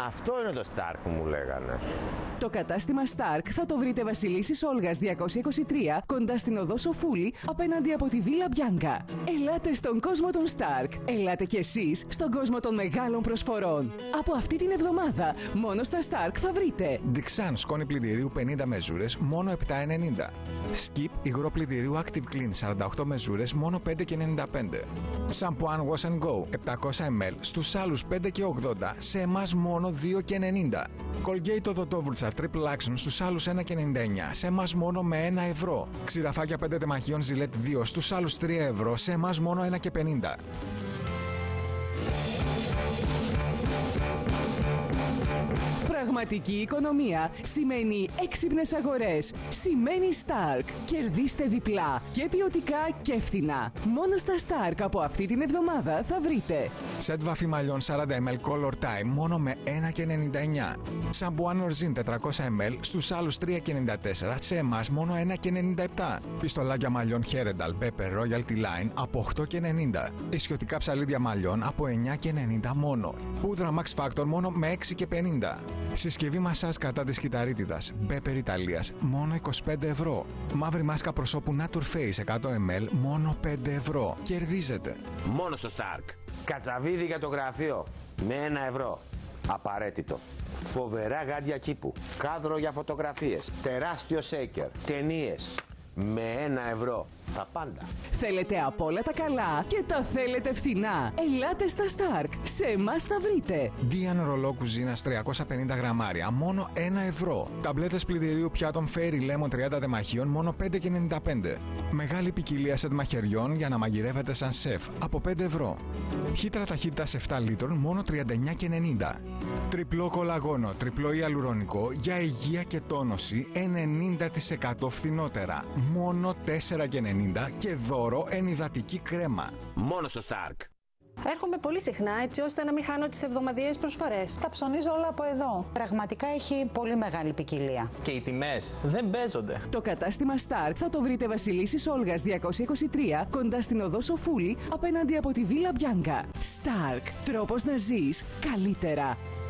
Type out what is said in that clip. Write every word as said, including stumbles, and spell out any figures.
αυτό είναι το Stark που μου λέγανε. Το κατάστημα Stark θα το βρείτε Βασιλίσσης Όλγας διακόσια είκοσι τρία, κοντά στην οδό Σοφούλη, απέναντι από τη Βίλα Μπιάνκα. Ελάτε στον κόσμο των Stark. Ελάτε κι εσείς στον κόσμο των μεγάλων προσφορών. Από αυτή την εβδομάδα, μόνο στα Stark θα βρείτε Dixan σκόνη πλυντηρίου πενήντα μεζούρες, μόνο επτά ενενήντα. Skip υγρό πλυντηρίου Active Clean σαράντα οκτώ μεζούρες, μόνο πέντε ενενήντα πέντε. Σαμπουάν Wash and Go επτακόσια μιλιλίτρα, στους άλλους πέντε ογδόντα, σε εμάς μόνο δύο ενενήντα. Colgate οδοντόβουρτσα Triple Action στους άλλους ένα ενενήντα εννιά, σε εμάς μόνο με ένα ευρώ. Ξηραφάκια πέντε τεμαχίων Gillette δύο, στους άλλους τρία ευρώ, σε εμάς μόνο ένα πενήντα. Πραγματική οικονομία σημαίνει έξυπνες αγορές. Σημαίνει Stark. Κερδίστε διπλά και ποιοτικά και φθηνά. Μόνο στα Stark από αυτή την εβδομάδα θα βρείτε Σετ βαφή μαλλιών σαράντα μιλιλίτρα Color Time μόνο με ένα ενενήντα εννιά. Σαμπουάν Ορζίν τετρακόσια μιλιλίτρα, στους άλλους τρία ενενήντα τέσσερα, σε εμάς μόνο ένα ενενήντα επτά. Πιστολάκια μαλλιών Heredal Pepper Royalty Line από οκτώ ενενήντα. Ισιωτικά ψαλίδια μαλλιών από εννιά ενενήντα μόνο. Πούδρα Max Factor μόνο με έξι πενήντα. Συσκευή μασάζ κατά της κυταρίτιδας Pepper Ιταλίας μόνο είκοσι πέντε ευρώ. Μαύρη μάσκα προσώπου Nature Face εκατό μιλιλίτρα μόνο πέντε ευρώ. Κερδίζετε. Μόνο στο Stark. Κατσαβίδι για το γραφείο με ένα ευρώ. Απαραίτητο. Φοβερά γάντια κήπου. Κάδρο για φωτογραφίες. Τεράστιο σέικερ. Ταινίες. Με ένα ευρώ. Τα πάντα. Θέλετε απ' όλα τα καλά και τα θέλετε φθηνά. Ελάτε στα Stark. Σε εμάς θα βρείτε Dian ρολό κουζίνας τριακόσια πενήντα γραμμάρια μόνο ένα ευρώ. Ταμπλέτες πλυντηρίου πιάτων Fairy Lemon τριάντα τεμαχίων μόνο πέντε ενενήντα πέντε. Μεγάλη ποικιλία σετ μαχαιριών για να μαγειρεύετε σαν σεφ από πέντε ευρώ. Χύτρα ταχύτητας επτά λίτρων μόνο τριάντα εννιά ενενήντα. Τριπλό κολαγόνο, τριπλό ιαλουρονικό για υγεία και τόνωση ενενήντα τοις εκατό φθηνότερα. Μόνο τέσσερα ενενήντα και δώρο ενυδατική κρέμα. Μόνο στο Stark. Έρχομαι πολύ συχνά έτσι ώστε να μην χάνω τις εβδομαδιαίες προσφορές. Τα ψωνίζω όλα από εδώ. Πραγματικά έχει πολύ μεγάλη ποικιλία. Και οι τιμές δεν παίζονται. Το κατάστημα Stark θα το βρείτε Βασιλίσσης Όλγας διακόσια είκοσι τρία, κοντά στην οδό Σοφούλη, απέναντι από τη Βίλα Μπιάνκα. Stark. Τρόπος να ζεις καλύτερα.